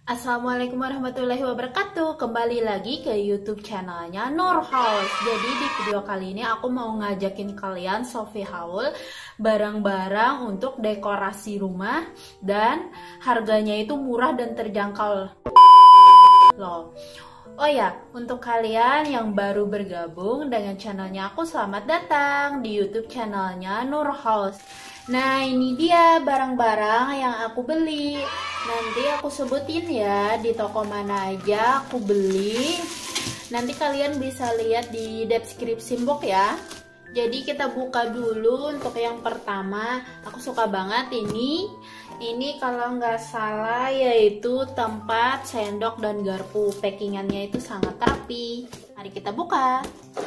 Assalamualaikum warahmatullahi wabarakatuh. Kembali lagi ke YouTube channelnya Nur House. Jadi di video kali ini aku mau ngajakin kalian Sophie haul barang-barang untuk dekorasi rumah dan harganya itu murah dan terjangkau loh. Oh ya, untuk kalian yang baru bergabung dengan channelnya aku, selamat datang di YouTube channelnya Nur House. Nah, ini dia barang-barang yang aku beli. Nanti aku sebutin ya di toko mana aja aku beli. Nanti kalian bisa lihat di deskripsi box ya. Jadi kita buka dulu untuk yang pertama. Aku suka banget ini. Ini kalau nggak salah yaitu tempat sendok dan garpu. Packingannya itu sangat rapi. Mari kita buka.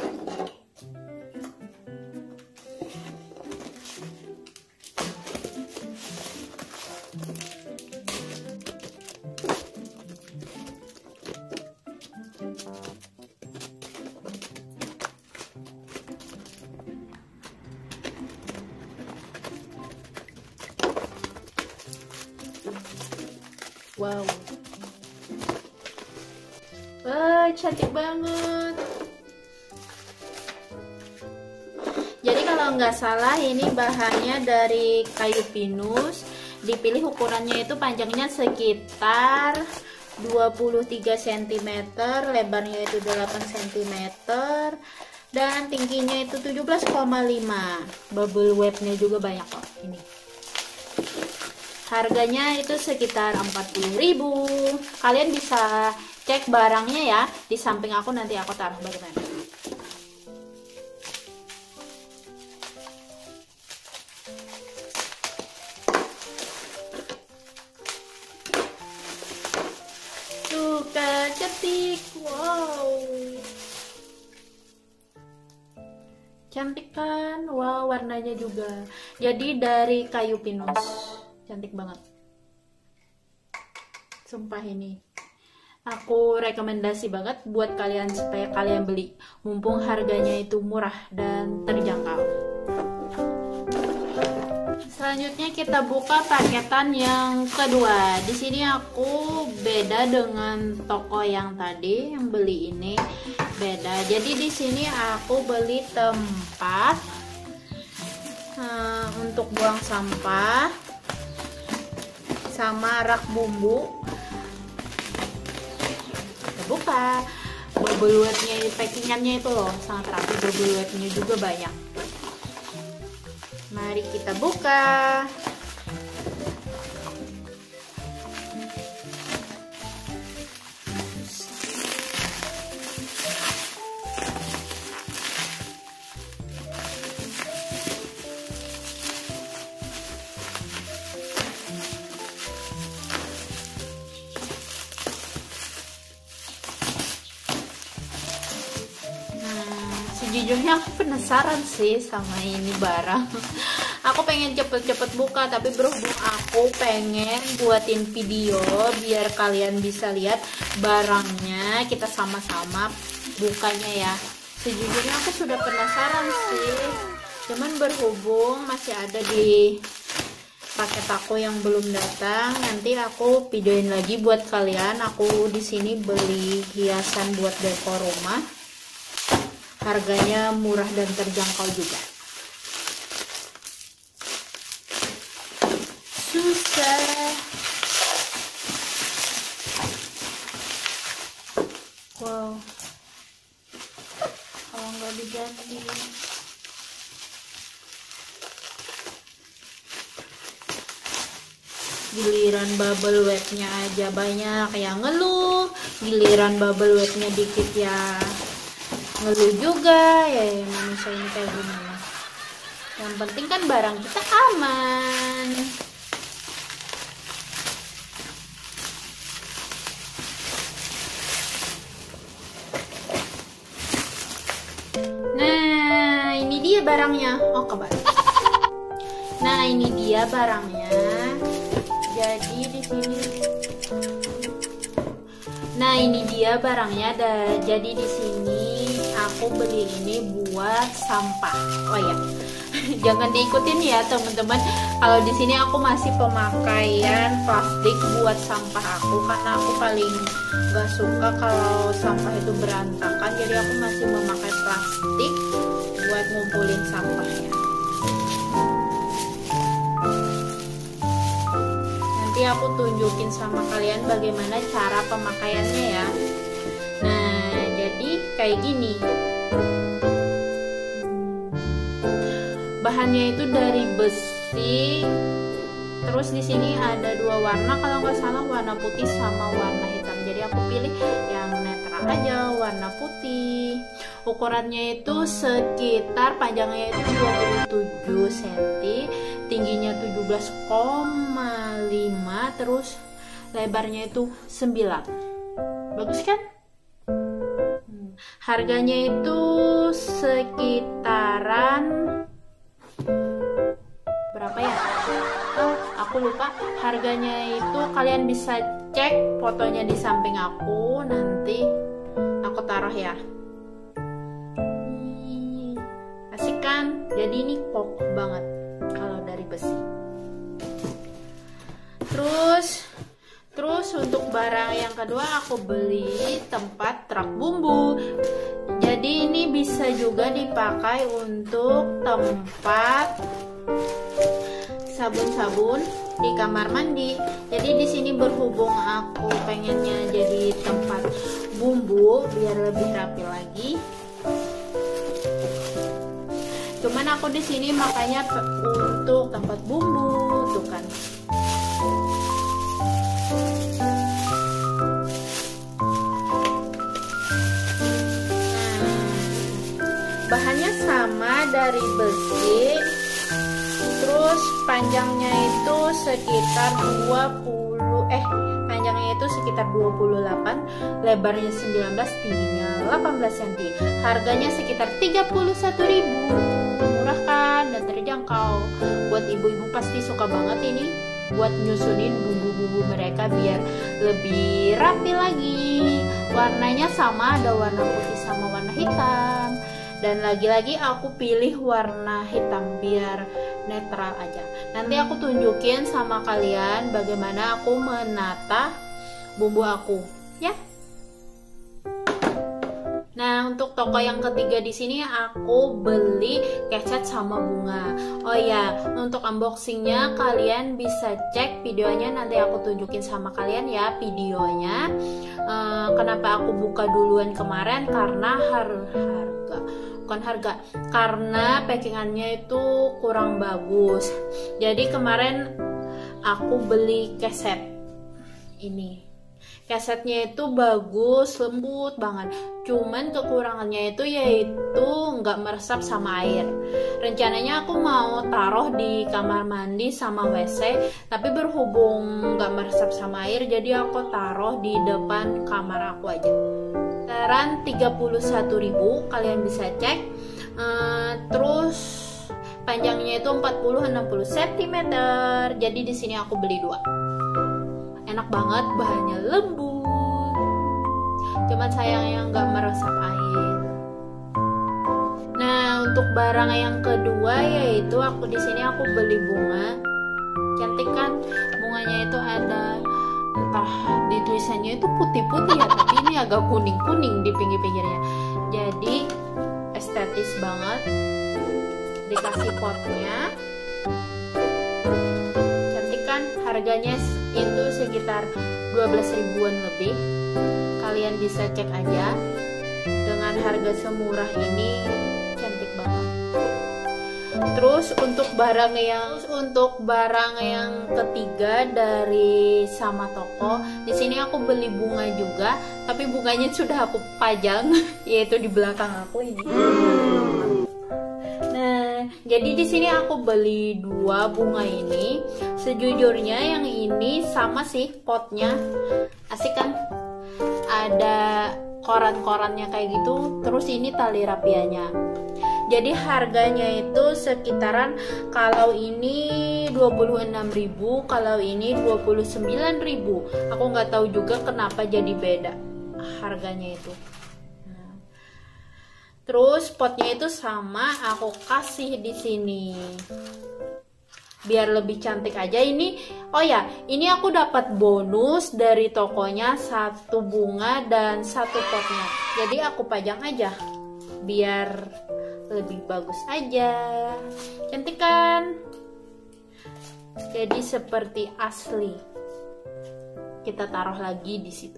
Wow, wah cantik banget. Jadi kalau nggak salah ini bahannya dari kayu pinus. Dipilih ukurannya itu panjangnya sekitar 23 cm, lebarnya itu 8 cm, dan tingginya itu 17,5. Bubble wrapnya juga banyak kok ini. Harganya itu sekitar 40.000. Kalian bisa cek barangnya ya. Di samping aku nanti aku taruh bagaimana. Tuh kan cantik. Wow. Cantik kan? Wow, warnanya juga. Jadi dari kayu pinus. Cantik banget, sumpah ini aku rekomendasi banget buat kalian supaya kalian beli, mumpung harganya itu murah dan terjangkau. Selanjutnya kita buka paketan yang kedua. Di sini aku beda dengan toko yang tadi, yang beli ini beda. Jadi di sini aku beli tempat untuk buang sampah sama rak bumbu. Kita buka. Bubble wrapnya, packingannya itu loh sangat rapi. Bubble wrapnya juga banyak. Mari kita buka. Sejujurnya aku penasaran sih sama ini barang. Aku pengen cepet-cepet buka, tapi berhubung aku pengen buatin video biar kalian bisa lihat barangnya, kita sama-sama bukanya ya. Sejujurnya aku sudah penasaran sih, cuman berhubung masih ada di paket aku yang belum datang, nanti aku videoin lagi buat kalian. Aku di sini beli hiasan buat dekor rumah. Harganya murah dan terjangkau juga. Susah. Wow. Kalau nggak diganti. Giliran bubble wrapnya aja banyak yang ngeluh. Giliran bubble wrapnya dikit ya ngeluh juga. Ya manusia ini kayak gimana. Yang penting kan barang kita aman. Nah ini dia barangnya. Oh kebalik. Nah ini dia barangnya. Jadi di sini. Nah ini dia barangnya. Jadi di sini aku beli ini buat sampah. Oh ya, jangan diikutin ya teman-teman. Kalau di sini aku masih pemakaian plastik buat sampah aku, karena aku paling gak suka kalau sampah itu berantakan. Jadi aku masih memakai plastik buat ngumpulin sampahnya. Nanti aku tunjukin sama kalian bagaimana cara pemakaiannya ya. Nah, jadi kayak gini. Bahannya itu dari besi. Terus di sini ada dua warna, kalau nggak salah warna putih sama warna hitam. Jadi aku pilih yang netral aja, warna putih. Ukurannya itu sekitar, panjangnya itu 27 cm, tingginya 17,5, terus lebarnya itu 9. Bagus kan? Harganya itu sekitaran berapa ya? Aku lupa harganya itu. Kalian bisa cek fotonya di samping aku, nanti aku taruh ya. Asik kan? Jadi ini kokoh banget kalau dari besi. Terus untuk barang yang kedua aku beli tempat truk bumbu. Jadi ini bisa juga dipakai untuk tempat sabun-sabun di kamar mandi. Jadi di sini berhubung aku pengennya jadi tempat bumbu biar lebih rapi lagi. Cuman aku di sini makanya untuk tempat bumbu, tuh kan. Bahannya sama dari besi. Terus panjangnya itu sekitar 28, lebarnya 19, tingginya 18 cm. Harganya sekitar 31.000. Murah kan dan terjangkau. Buat ibu-ibu pasti suka banget ini buat nyusunin bumbu-bumbu mereka biar lebih rapi lagi. Warnanya sama, ada warna putih sama warna hitam. Dan lagi-lagi aku pilih warna hitam biar netral aja. Nanti aku tunjukin sama kalian bagaimana aku menata bumbu aku, ya. Nah, untuk toko yang ketiga di sini aku beli keset sama bunga. Oh ya, untuk unboxingnya kalian bisa cek videonya, nanti aku tunjukin sama kalian ya videonya. Kenapa aku buka duluan kemarin? Karena karena packingannya itu kurang bagus. Jadi kemarin aku beli keset ini. Kesetnya itu bagus, lembut banget. Cuman kekurangannya itu yaitu nggak meresap sama air. Rencananya aku mau taruh di kamar mandi sama WC, tapi berhubung nggak meresap sama air, jadi aku taruh di depan kamar aku aja. Kisaran 31.000, kalian bisa cek. Terus panjangnya itu 40-60 cm. Jadi di sini aku beli 2. Enak banget, bahannya lembut. Cuman sayangnya nggak meresap air. Nah, untuk barang yang kedua yaitu aku di sini aku beli bunga. Cantik kan? Bunganya itu ada, entah di tulisannya itu putih-putih ya, tapi ini agak kuning-kuning di pinggir-pinggirnya. Jadi estetis banget. Dikasih potnya. Cantik kan? Harganya itu sekitar 12 ribuan lebih. Kalian bisa cek aja. Dengan harga semurah ini cantik banget. Terus untuk barang yang ketiga dari sama toko, di sini aku beli bunga juga, tapi bunganya sudah aku pajang, yaitu di belakang aku ini. Nah, jadi di sini aku beli 2 bunga ini. Sejujurnya yang ini sama sih potnya, asik kan? Ada koran-korannya kayak gitu. Terus ini tali rapiannya. Jadi harganya itu sekitaran, kalau ini 26.000, kalau ini 29.000. Aku nggak tahu juga kenapa jadi beda harganya itu. Terus potnya itu sama, aku kasih di sini biar lebih cantik aja. Ini oh ya, ini aku dapat bonus dari tokonya, satu bunga dan satu potnya, jadi aku pajang aja biar lebih bagus aja. Cantik kan? Jadi seperti asli. Kita taruh lagi di situ.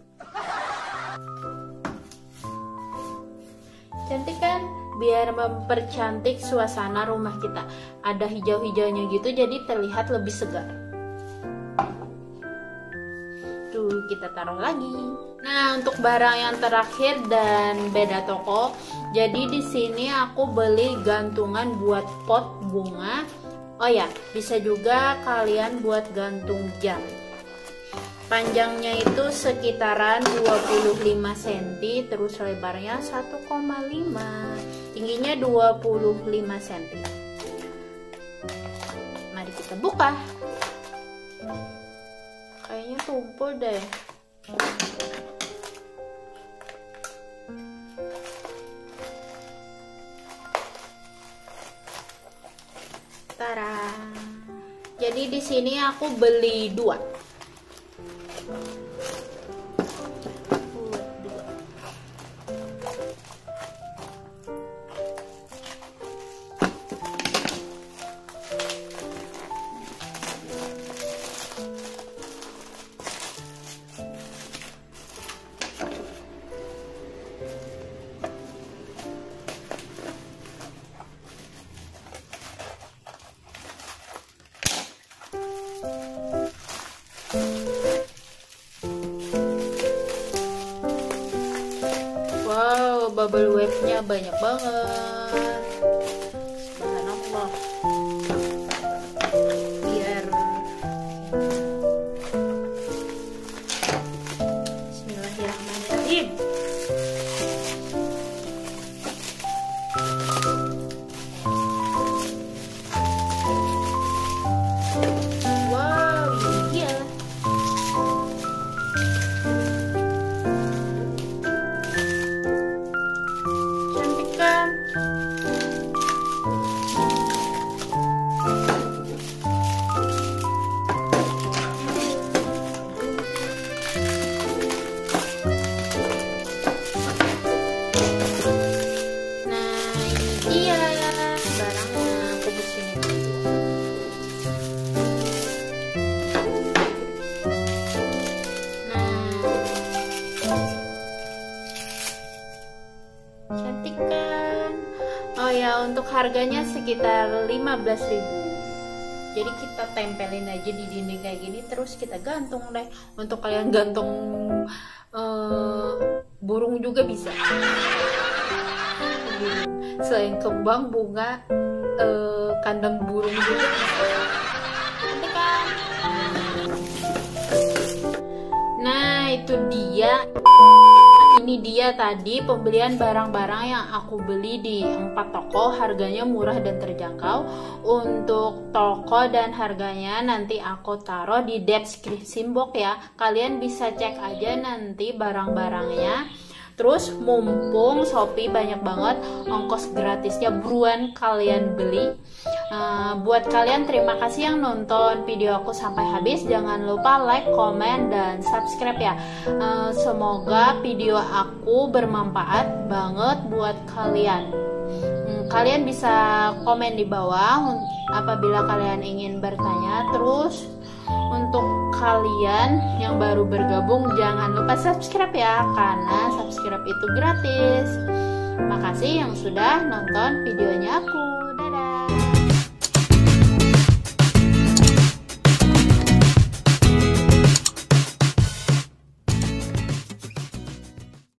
Cantik kan? Biar mempercantik suasana rumah kita. Ada hijau-hijaunya gitu, jadi terlihat lebih segar. Tuh, kita taruh lagi. Nah, untuk barang yang terakhir dan beda toko. Jadi di sini aku beli gantungan buat pot bunga. Oh ya, bisa juga kalian buat gantung jam. Panjangnya itu sekitaran 25 cm, terus lebarnya 1,5, tingginya 25 cm. Mari kita buka. Kayaknya tumpul deh. Tara. Jadi di sini aku beli dua. Wow, bubble wrap-nya banyak banget. Subhanallah. Biar Bismillahirrahmanirrahim. Wow, ini dia. Cantik kan? Nah, ini dia barangnya. Aku bersihin dulu. Nah, cantik kan? Oh ya, untuk harganya sekitar 15.000. Jadi kita tempelin aja di dinding kayak gini, terus kita gantung deh. Untuk kalian gantung burung juga bisa. Selain kembang, bunga, kandang burung juga bisa. Cantik kan? Nah, itu dia. Ini dia tadi pembelian barang-barang yang aku beli di 4 toko. Harganya murah dan terjangkau. Untuk toko dan harganya nanti aku taruh di description box ya. Kalian bisa cek aja nanti barang-barangnya. Terus mumpung Shopee banyak banget ongkos gratisnya, buruan kalian beli. Buat kalian terima kasih yang nonton video aku sampai habis. Jangan lupa like, komen, dan subscribe ya. Semoga video aku bermanfaat banget buat kalian. Kalian bisa komen di bawah apabila kalian ingin bertanya. Terus untuk kalian yang baru bergabung, jangan lupa subscribe ya, karena subscribe itu gratis. Makasih yang sudah nonton videonya aku.